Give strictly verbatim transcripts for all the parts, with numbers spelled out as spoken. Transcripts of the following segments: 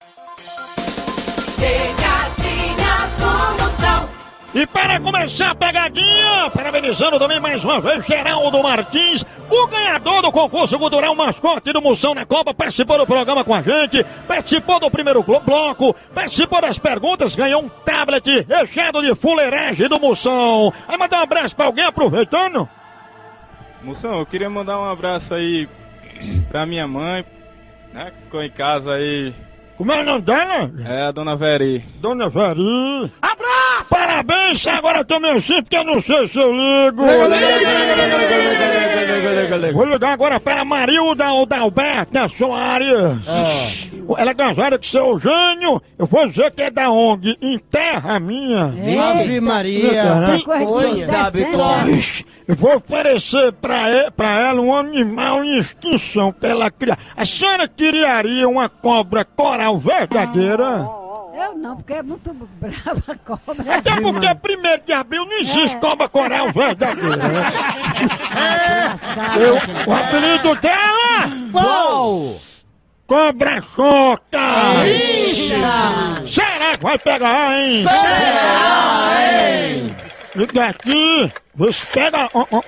Pegadinha do Moção. E para começar a pegadinha, parabenizando também mais uma vez Geraldo Martins, o ganhador do concurso cultural Mascote do Moção na Copa, participou do programa com a gente, participou do primeiro bloco, participou das perguntas, ganhou um tablet recheado de fuleiragem do Moção. Aí mandar um abraço pra alguém aproveitando? Moção, eu queria mandar um abraço aí pra minha mãe, né, que ficou em casa aí. Como é o nome dela? É a Dona Veri. Dona Veri. Abraço! Parabéns, agora eu também assim, porque eu não sei se eu ligo. Vou ligar agora para a Marilda Alberta Soares. Oh. Ela é casada com seu Eugênio. Eu vou dizer que é da O N G Enterra Minha. Ave Maria. Coisa, sabe como? Eu vou oferecer pra, pra ela um animal em extinção pra ela criar. A senhora criaria uma cobra coral verdadeira? Eu não, porque é muito brava a cobra. Até porque primeiro de abril não existe é. cobra coral verdadeira. É. Eu, o apelido dela? Qual? Cobra Choca! Eita! Será que vai pegar, hein? Será, hein? Liga aqui, você pega.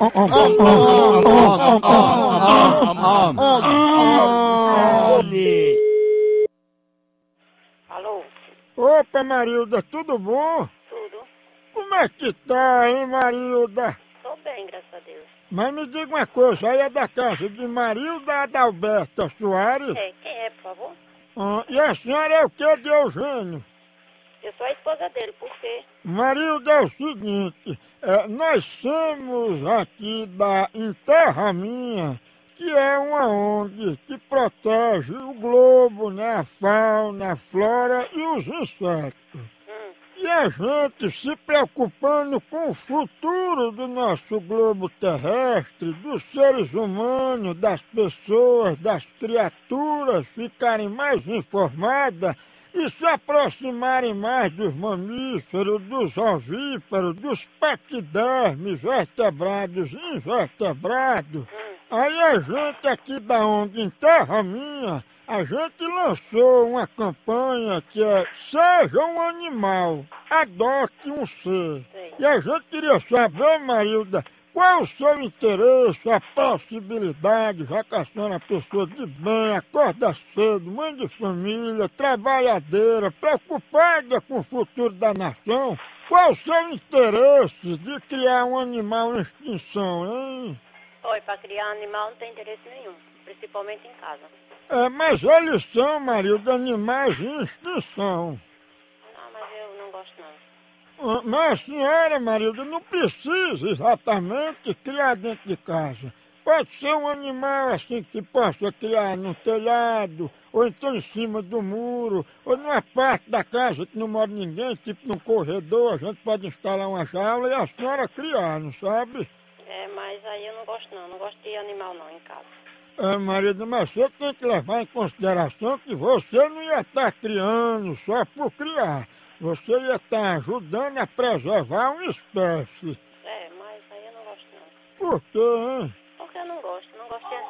Alô? Opa, Marilda, tudo bom? Tudo? Como é que tá, hein, Marilda? Tô bem, graças a Deus. Mas me diga uma coisa, aí é da casa de Marilda Adalberta Soares? É, quem é, por favor? Ah, e a senhora é o que de Eugênio? Eu sou a esposa dele, por quê? Marilda, é o seguinte, é, nós somos aqui da Enterra Minha, que é uma O N G que protege o globo, né, a fauna, a flora e os insetos. Hum. E a gente se preocupando com o futuro do nosso globo terrestre, dos seres humanos, das pessoas, das criaturas ficarem mais informadas e se aproximarem mais dos mamíferos, dos ovíparos, dos paquidermes, vertebrados e invertebrados. Hum. Aí a gente aqui da O N G Enterra Minha, a gente lançou uma campanha que é Seja um Animal, Adote um Ser. Sim. E a gente queria saber, Marilda, qual é o seu interesse, a possibilidade, já que a senhora é uma pessoa de bem, acorda cedo, mãe de família, trabalhadeira, preocupada com o futuro da nação, qual é o seu interesse de criar um animal em extinção, hein? Oi, pra criar animal não tem interesse nenhum, principalmente em casa. É, mas eles são, Marilda, animais em extinção. Não, mas eu não gosto não. Ah, mas a senhora, Marilda, não precisa exatamente criar dentro de casa. Pode ser um animal assim que possa criar no telhado, ou então em cima do muro, ou numa parte da casa que não mora ninguém, tipo num corredor, a gente pode instalar uma jaula e a senhora criar, não sabe? É, mas aí eu não gosto não, não gosto de animal não em casa. É, Marilda, mas você tem que levar em consideração que você não ia estar criando só por criar. Você ia estar ajudando a preservar uma espécie. É, mas aí eu não gosto não. Por quê, hein? Porque eu não gosto, não gosto de...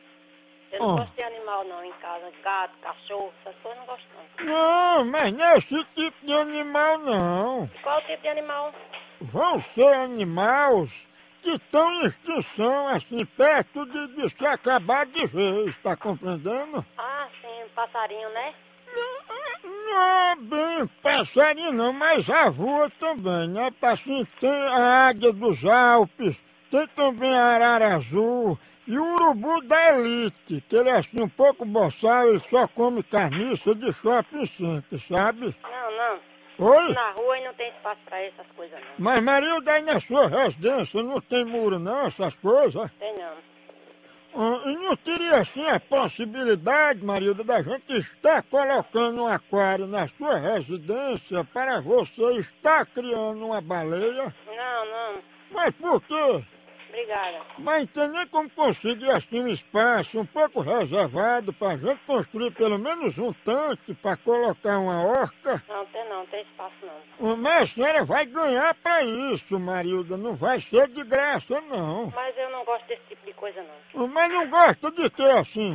Eu não Oh. gosto de animal não em casa, gato, cachorro, essas coisas eu não gosto não. Não, mas não é esse tipo de animal, não. Qual tipo de animal? Vão ser animais que estão em extinção, assim, perto de, de se acabar de vez, tá compreendendo? Ah, sim, um passarinho, né? Não é bem passarinho não, mas a voa também, né? Assim, tem a águia dos Alpes, tem também a arara azul e o urubu da elite, que ele é assim um pouco boçal, ele só come carniça de shopping center, sabe? Não, não. Oi? Na rua e não tem espaço pra essas coisas não. Mas Marilda, aí na sua residência não tem muro não, essas coisas? Tem não. Ah, e não teria assim a possibilidade, Marilda, da gente estar colocando um aquário na sua residência para você estar criando uma baleia? Não, não. Mas por quê? Obrigada. Mas não tem nem como conseguir assim um espaço um pouco reservado para a gente construir pelo menos um tanque para colocar uma orca? Não, tem não, tem espaço não. Mas a senhora vai ganhar para isso, Marilda, não vai ser de graça não. Mas eu não gosto desse tipo de coisa não. Mas não gosta de ter assim?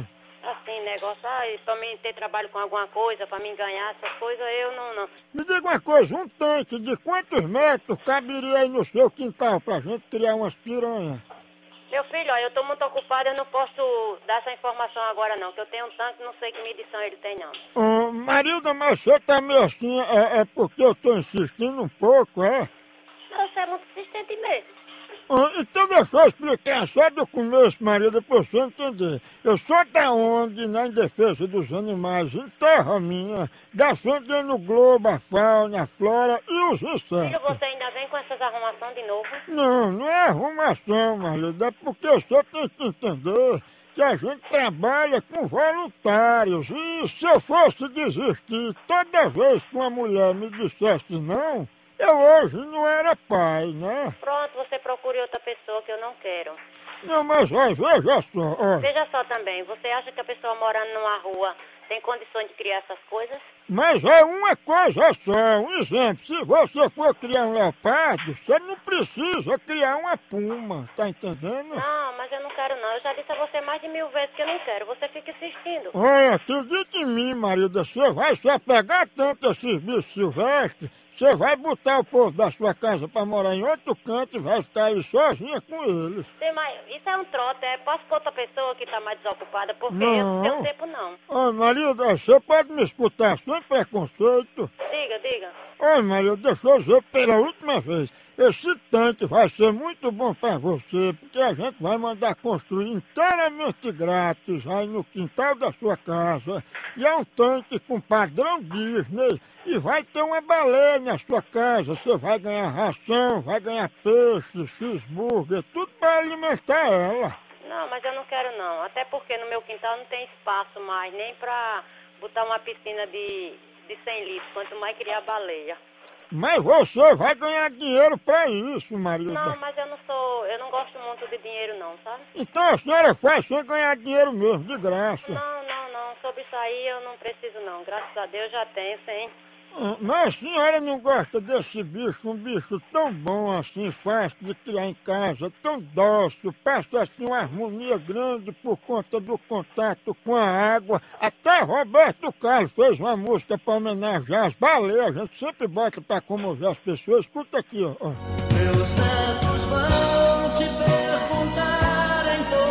assim, negócio, ah, pra mim ter trabalho com alguma coisa, pra mim ganhar essas coisas, eu não, não. Me diga uma coisa, um tanque de quantos metros caberia aí no seu quintal pra gente criar umas piranhas? Meu filho, ó, eu tô muito ocupada, eu não posso dar essa informação agora não, que eu tenho um tanque, não sei que medição ele tem não. Ô, Marilda, mas você tá meio assim, é, é porque eu tô insistindo um pouco, é? Você é muito insistente mesmo. Ah, então deixa eu explicar só do começo, Maria, pra você entender. Eu sou da ONG, né, em defesa dos animais, em terra minha, defendendo o globo, a fauna, a flora e os Filho, insetos. você ainda vem com essas arrumações de novo? Não, não é arrumação, Maria, é porque você tem que entender que a gente trabalha com voluntários e se eu fosse desistir toda vez que uma mulher me dissesse não, eu hoje não era pai, né? Pronto, você procure outra pessoa que eu não quero. Não, mas ó, veja só, ó. Veja só também, você acha que a pessoa morando numa rua tem condições de criar essas coisas? Mas é uma coisa só, um exemplo, se você for criar um leopardo, você não precisa criar uma puma, tá entendendo? Não, mas eu não quero não, eu já disse a você mais de mil vezes que eu não quero, você fica insistindo. Olha, acredita em mim, Marida, você vai se apegar tanto a esses bichos silvestres, você vai botar o povo da sua casa pra morar em outro canto e vai ficar aí sozinha com eles. Sim, mas isso é um trote, é, posso pôr outra pessoa que tá mais desocupada, porque Não. eu não tenho tempo não. Ô, Marida, você pode me escutar sem preconceito? Diga, diga. Oi, Maria, deixa eu dizer pela última vez. Esse tanque vai ser muito bom pra você, porque a gente vai mandar construir inteiramente grátis aí no quintal da sua casa. E é um tanque com padrão Disney. E vai ter uma baleia na sua casa. Você vai ganhar ração, vai ganhar peixe, cheeseburger, tudo pra alimentar ela. Não, mas eu não quero não, até porque no meu quintal não tem espaço mais, nem pra botar uma piscina de, de cem litros, quanto mais criar baleia. Mas você vai ganhar dinheiro pra isso, Maria. Não, mas eu não sou, eu não gosto muito de dinheiro não, sabe? Então a senhora faz sem ganhar dinheiro mesmo, de graça. Não, não, não, sobre isso aí eu não preciso não, graças a Deus já tenho, sim. Ah, mas a senhora não gosta desse bicho, um bicho tão bom assim, fácil de criar em casa, tão dócil, passa assim uma harmonia grande por conta do contato com a água. Até Roberto Carlos fez uma música para homenagear as baleias, a gente sempre bota para comover as pessoas. Escuta aqui, ó. Meus netos vão te perguntar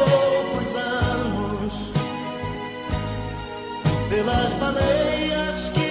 em poucos anos pelas baleias que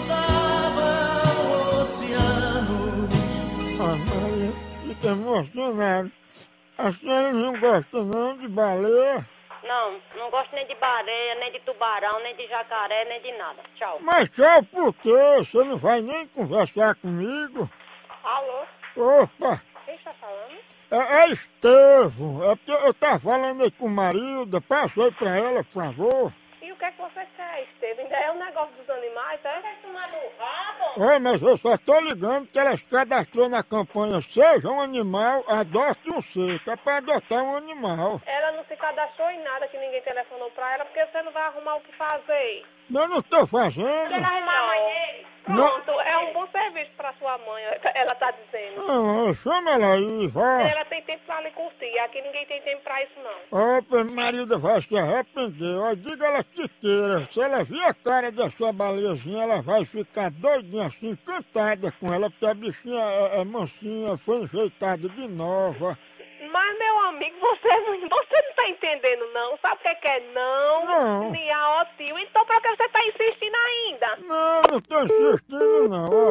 fica emocionado. A senhora não gosta não de baleia? Não, não gosto nem de baleia, nem de tubarão, nem de jacaré, nem de nada. Tchau. Mas tchau por quê? Você não vai nem conversar comigo? Alô? Opa! Quem está falando? É, é Estevão. É porque eu tava falando aí com Marilda. Passa aí pra ela, por favor. E o que é que você quer, Estevam? Ainda é um negócio dos animais, é? Quer tomar no rabo? Oi, mas eu só tô ligando que ela se cadastrou na campanha Seja um Animal, Adote um Ser, que é pra adotar um animal. Ela não se cadastrou em nada que ninguém telefonou pra ela, porque você não vai arrumar o que fazer. Eu não tô fazendo. Quer arrumar a mãe dele? Pronto, é um bom serviço pra sua mãe, ela tá dizendo. Não, chama ela aí, vai. Ela tem tempo pra lhe curtir, aqui ninguém tem tempo pra isso não. Opa, Marilda vai se arrepender. Ó, diga ela que queira. Se ela vir a cara da sua baleiazinha, ela vai ficar doidinha assim, encantada com ela, porque a bichinha é, é mansinha, foi enfeitada de nova. Mas, meu amigo, você, você não tá entendendo, não. Sabe o que é, que é não? Não. Nia, ó, tio. Então, pra que você tá insistindo ainda? Não, não tô insistindo, não. Ó,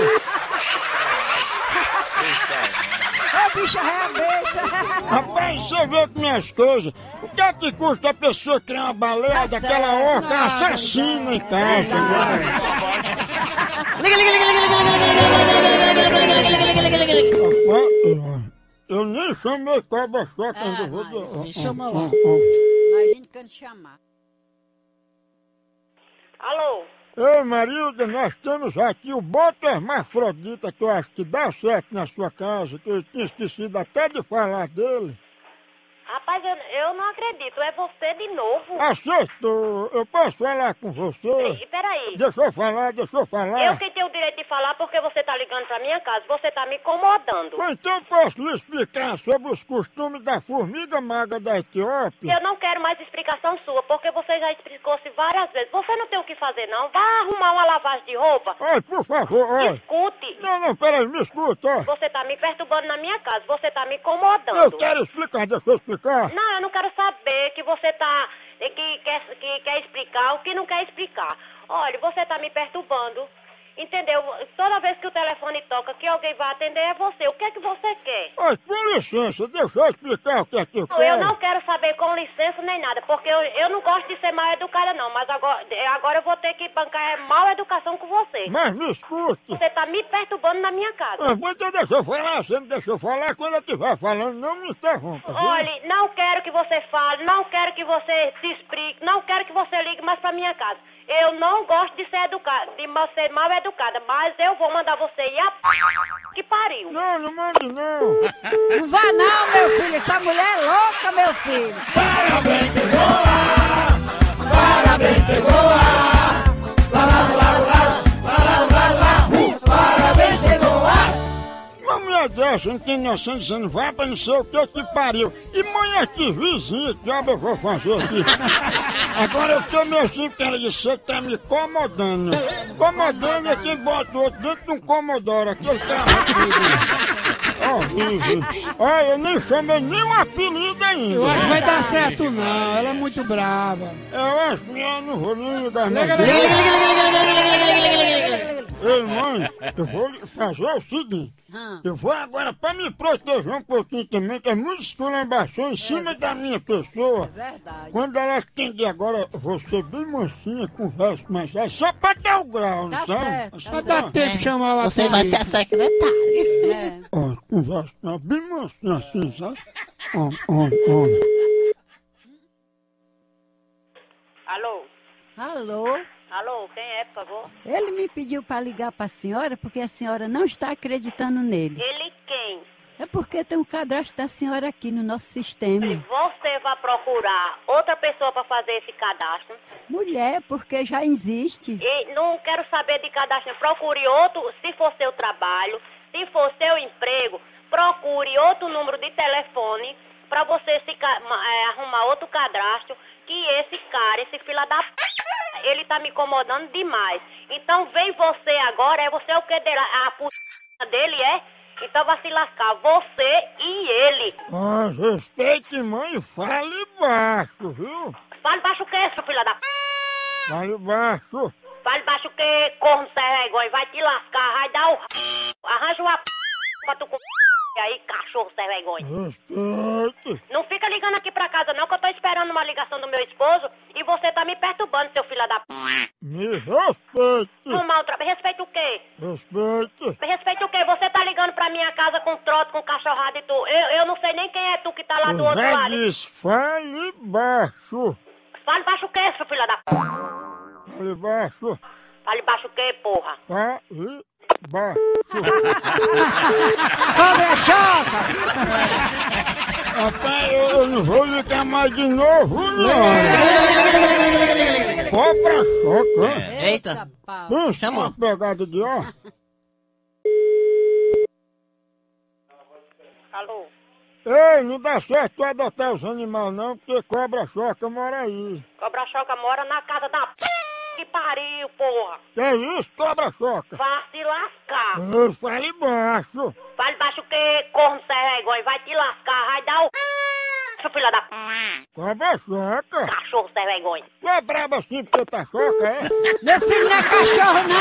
Ô, bicha, é besta. rapaz, você vê com minhas coisas. O que é que custa a pessoa criar uma baleia Tá daquela certo. orca Não, assassina em casa? Liga, liga, liga, liga, liga, liga, liga, liga, liga, liga, liga, liga. Eu nem chamei cobra só quando Ah, eu vou... não, dizer. chama lá. Imagina quando chamar. Alô? Ei, Marilda, nós temos aqui o boto hermafrodita, que eu acho que dá certo na sua casa, que eu tinha esquecido até de falar dele. Rapaz, eu, eu não acredito. É você de novo? Acertou! Eu posso falar com você? Ei, peraí. Deixa eu falar, deixa eu falar. Eu que tenho o direito de falar falar porque você tá ligando pra minha casa. Você tá me incomodando. Ou então posso lhe explicar sobre os costumes da formiga maga da Etiópia? Eu não quero mais explicação sua, porque você já explicou-se várias vezes. Você não tem o que fazer, não. Vá arrumar uma lavagem de roupa. Olha, por favor, olha. Escute. Não, não, peraí, me escuta, ó. Você tá me perturbando na minha casa. Você tá me incomodando. Eu quero explicar, deixa eu explicar. Não, eu não quero saber que você tá... Que quer, que quer explicar o que não quer explicar. Olha, você tá me perturbando. Entendeu? Toda vez que o telefone toca, que alguém vai atender é você. O que é que você quer? Olha, com licença, deixa eu explicar o que é que eu Não, quero. eu não quero saber com licença nem nada, porque eu, eu não gosto de ser mal educada não, mas agora, agora eu vou ter que bancar mal educação com você. Mas me escute. Você tá me perturbando na minha casa. Ah, então deixa eu falar, você não deixa eu falar, quando eu estiver falando, não me interrompa. viu? Olhe, não quero que você fale, não quero que você se explique, não quero que você ligue mais pra minha casa. Eu não gosto de ser educada, de mal- ser mal educada, mas eu vou mandar você ir a p... que pariu. Não, não mande não. Não vá não, meu filho. Essa mulher é louca, meu filho. Parabéns, pegou a, parabéns, pegou a, lá, lá, lá, lá, lá, lá, lá, uh, parabéns, pegou a. Uma mulher dessa não tem noção dizendo, vai pra não sei o que que pariu. E mãe aqui, vizinha, que diabo eu vou fazer aqui? Agora eu tô meio assim, cara, de você tá me incomodando. Incomodando é quem bota o outro dentro de um comodoro, aquele carro aqui. Horrível. Olha, eu nem chamei nenhum apelido ainda. Eu acho que vai dar certo não, ela é muito brava. Eu acho que eu não vou nem ligar mais. Liga, liga, liga, liga, liga, liga, liga, liga, liga, liga. Ei, mãe, eu vou fazer o seguinte. Hum. Eu vou agora, pra me proteger um pouquinho também, que é muito esculambação em cima da minha pessoa. Verdade. Quando ela atender agora, eu vou ser bem mansinha, conversa mais sério, só pra dar o grau, não Tá sabe? certo, Assim, Vai tá dar tempo de chamar o Você vai ser a secretária. É. ó, conversa mais bem mansinha assim, sabe? Ó, ó, ó. Alô? Alô? Alô, quem é, por favor? Ele me pediu para ligar para a senhora porque a senhora não está acreditando nele. Ele quem? É porque tem um cadastro da senhora aqui no nosso sistema. Você vai procurar outra pessoa para fazer esse cadastro. Mulher, porque já existe. E não quero saber de cadastro. Procure outro, se for seu trabalho, se for seu emprego, procure outro número de telefone para você se, ca- ma- é, arrumar outro cadastro. Que esse cara, esse fila da p... ele tá me incomodando demais. Então vem você agora, é você o que dele? A p... dele é? Então vai se lascar, você e ele. Ah, respeite mãe e fale baixo, viu? Fale baixo o que, seu filho da p... Fale baixo. Fale baixo o que, corno sem vergonha, vai te lascar, vai dar o... Arranja uma p... pra tu com... E aí, cachorro sem vergonha. Respeite. Não fica ligando aqui pra casa não, que eu tô esperando uma ligação do meu esposo e você tá me perturbando, seu filho da p... Me respeite. Arrumar outra... Respeita o quê? Respeite. Respeita o quê? Você tá ligando pra minha casa com trote, com cachorrada e tu... Eu, eu não sei nem quem é tu que tá lá do Eu outro já lado. disse, fale baixo. Fale baixo o quê, seu filho da p... Fale baixo. Fale baixo o quê, porra? Fale baixo. Cobra choca! Rapaz, eu, eu não vou ligar mais de novo, não. Cobra choca. Eita. pau. Pensa Chamou. uma pegada de ar. Alô? Ei, não dá certo tu adotar os animais não, porque cobra choca mora aí. Cobra choca mora na casa da p... que pariu, porra. Que é isso, cobra choca? Vá se lascar. Ei, fale baixo. Fale baixo o quê, corno sem vergonha, vai te lascar, vai dar o... Seu filho da p... Cobra choca. Cachorro sem vergonha. Tu é brabo assim porque tá choca, é? Meu filho não é cachorro,